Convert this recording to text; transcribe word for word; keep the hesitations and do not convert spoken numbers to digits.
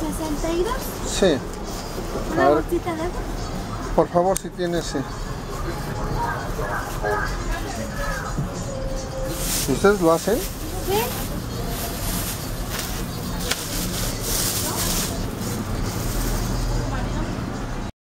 sesenta y dos. Sí. ¿Una bolsita de agua? Por favor, si tienes, sí. ¿Ustedes lo hacen? Sí.